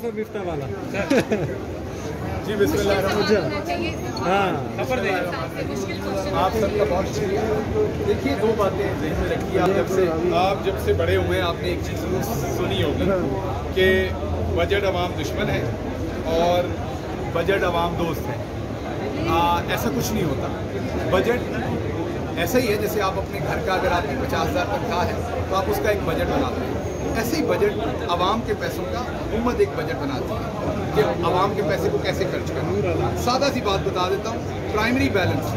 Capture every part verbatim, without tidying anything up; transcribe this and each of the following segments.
सौ बिफ्ता वाला। जी बिस्मिल्लाह। हाँ आप सबका बहुत शुक्रिया। देखिए दो बातें ذہن में रखिए। आप जब से आप जब से बड़े हुए हैं आपने एक चीज़ जरूर सुनी होगी कि बजट अवाम दुश्मन है और बजट अवाम दोस्त है। आ, ऐसा कुछ नहीं होता। बजट ऐसा ही है जैसे आप अपने घर का अगर आपकी पचास हज़ार तनख्वाह है तो आप उसका एक बजट बनाते हैं। ऐसे ही बजट अवाम के पैसों का हुकूमत एक बजट बनाती है कि अवाम के पैसे को कैसे खर्च करना। सादा सी बात बता देता हूँ, प्राइमरी बैलेंस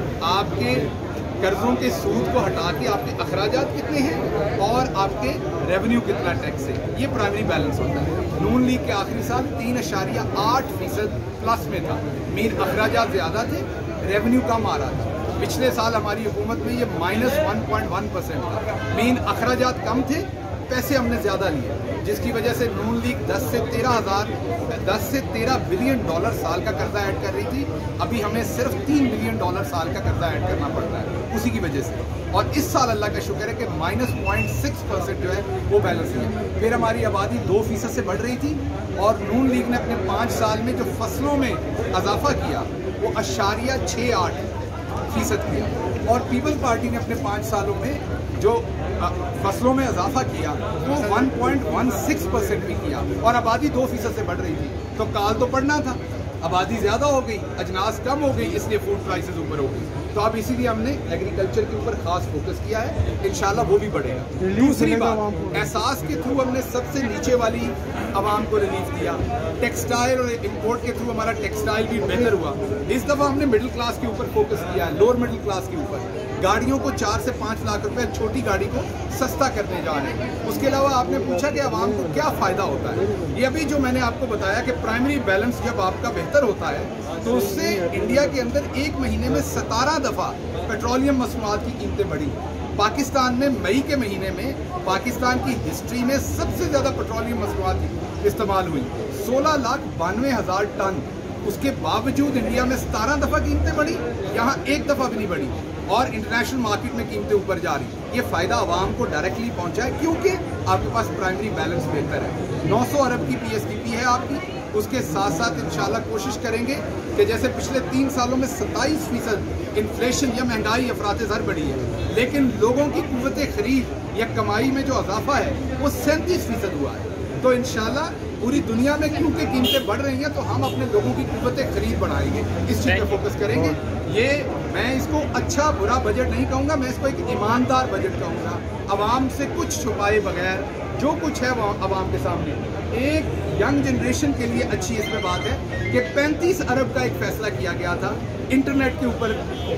आपके कर्जों के सूद को हटा के आपके अखराजात कितने हैं और आपके रेवेन्यू कितना टैक्स है, ये प्राइमरी बैलेंस होता है। नून लीग के आखिरी साल तीन अशारिया आठ फीसद प्लस में था, मीन अखराजात ज़्यादा थे, रेवेन्यू कम आ रहा था। पिछले साल हमारी हुकूमत में ये minus one point one percent था, मीन अखराजात कम थे, पैसे हमने ज़्यादा लिए, जिसकी वजह से नून लीग दस से तेरह हज़ार दस से तेरह बिलियन डॉलर साल का कर्जा ऐड कर रही थी। अभी हमें सिर्फ तीन बिलियन डॉलर साल का कर्जा ऐड करना पड़ रहा है उसी की वजह से। और इस साल अल्लाह का शुक्र है कि माइनस पॉइंट सिक्स परसेंट जो है वो बैलेंस है। फिर हमारी आबादी दो फीसद से बढ़ रही थी और नून लीग ने अपने पाँच साल में जो फसलों में इजाफा किया वो अशारिया छः आठ फीसद किया। और पीपल्स पार्टी ने अपने पाँच सालों में जो फसलों में इजाफा किया वो one point one six percent भी किया और आबादी दो फीसद से बढ़ रही थी। तो काल तो पढ़ना था, आबादी ज़्यादा हो गई, अजनास कम हो गई, इसलिए फूड प्राइसेस ऊपर हो गई। तो अब इसीलिए हमने एग्रीकल्चर के ऊपर खास फोकस किया है, इंशाल्लाह वो भी बढ़ेगा। दूसरी बात, एहसास के थ्रू हमने सबसे नीचे वाली आवाम को रिलीफ दिया। टेक्सटाइल और इम्पोर्ट के थ्रू हमारा टेक्सटाइल भी बेहतर हुआ। इस दफ़ा हमने मिडिल क्लास के ऊपर फोकस किया है, लोअर मिडिल क्लास के ऊपर। गाड़ियों को चार से पाँच लाख रुपए छोटी गाड़ी को सस्ता करने जा रहे हैं। उसके अलावा आपने पूछा कि आवाम को क्या फ़ायदा होता है। ये अभी जो मैंने आपको बताया कि प्राइमरी बैलेंस जब आपका बेहतर होता है तो उससे इंडिया के अंदर एक महीने में सतारह दफ़ा पेट्रोलियम मसनूआत की कीमतें बढ़ी। पाकिस्तान में मई के महीने में पाकिस्तान की हिस्ट्री में सबसे ज़्यादा पेट्रोलियम मसनूआत इस्तेमाल हुई, सोलह लाख बानवे हज़ार टन। उसके बावजूद इंडिया में सतारह दफ़ा कीमतें बढ़ी, यहाँ एक दफ़ा भी नहीं बढ़ी और इंटरनेशनल मार्केट में कीमतें ऊपर जा रही। ये फ़ायदा आवाम को डायरेक्टली पहुंचा है क्योंकि आपके पास प्राइमरी बैलेंस बेहतर है। नौ सौ अरब की पी एस टी पी है आपकी। उसके साथ साथ इंशाल्लाह कोशिश करेंगे कि जैसे पिछले तीन सालों में सत्ताईस फीसद इन्फ्लेशन या महंगाई अफरात ज़र बढ़ी है, लेकिन लोगों की कुव्वत खरीद या कमाई में जो इजाफा है वो सैंतीस फीसद हुआ है। तो इंशाल्लाह पूरी दुनिया में क्योंकि कीमतें बढ़ रही हैं तो हम अपने लोगों की कुव्वत खरीद बढ़ाएंगे, इस चीज़ पर फोकस करेंगे। ये मैं इसको अच्छा बुरा बजट नहीं कहूँगा, मैं इसको एक ईमानदार बजट कहूँगा। आवाम से कुछ छुपाए बगैर जो कुछ है वो आवाम के सामने। एक यंग जनरेशन के लिए अच्छी इसमें बात है कि पैंतीस अरब का एक फैसला किया गया था इंटरनेट के ऊपर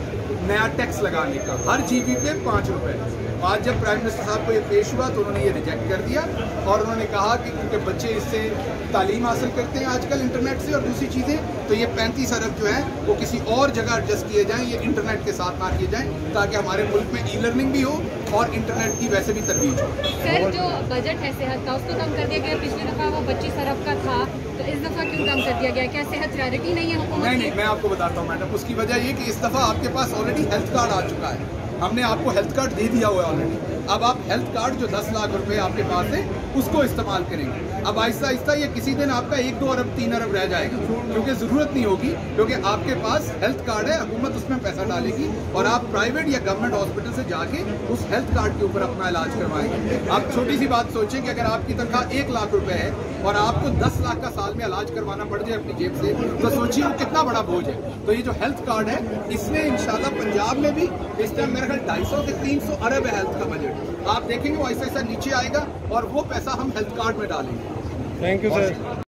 नया टैक्स लगाने का, हर जीबी पे पाँच रुपए। आज जब प्राइम मिनिस्टर साहब को ये पेश हुआ तो उन्होंने ये रिजेक्ट कर दिया और उन्होंने कहा कि क्योंकि बच्चे इससे तालीम हासिल करते हैं आजकल इंटरनेट से और दूसरी चीज़ें, तो ये पैंतीस अरब जो है वो किसी और जगह एडजस्ट किए जाएँ, ये इंटरनेट के साथ ना किए जाएँ, ताकि हमारे मुल्क में ई लर्निंग भी हो और इंटरनेट की वैसे भी तरवीज हो। सर जो बजट है सेहत का उसको कम कर दिया गया, पिछली दफ़ा वो पच्चीस अरब का था, तो इस दफ़ा क्यों कम कर दिया गया? क्या सेहत प्रायोरिटी नहीं है हुकूमत? नहीं नहीं, मैं आपको बताता हूँ मैडम, उसकी वजह ये कि इस दफ़ा आपके पास ऑलरेडी हेल्थ कार्ड आ चुका है। हमने आपको हेल्थ कार्ड दे दिया हुआ है ऑलरेडी। अब आप हेल्थ कार्ड जो दस लाख रुपए आपके पास है उसको इस्तेमाल करेंगे। अब आहिस्ता आहिस्ता ये किसी दिन आपका एक दो अरब तीन अरब रह जाएगा क्योंकि ज़रूरत नहीं होगी, क्योंकि आपके पास हेल्थ कार्ड है, हुकूमत उसमें पैसा डालेगी और आप प्राइवेट या गवर्नमेंट हॉस्पिटल से जाके उस हेल्थ कार्ड के ऊपर अपना इलाज करवाएंगे। आप छोटी सी बात सोचें कि अगर आपकी तनख्वाह एक लाख रुपए है और आपको दस लाख का साल में इलाज करवाना पड़ जाए अपनी जेब से, तो सोचिए वो कितना बड़ा बोझ है। तो ये जो हेल्थ कार्ड है इसमें इंशाल्लाह पंजाब में भी इस टाइम मेरे ख्याल ढाई सौ से तीन सौ अरब है हेल्थ का बजट। आप देखेंगे वो ऐसा ऐसा नीचे आएगा और वो पैसा हम हेल्थ कार्ड में डालेंगे। Thank you sir.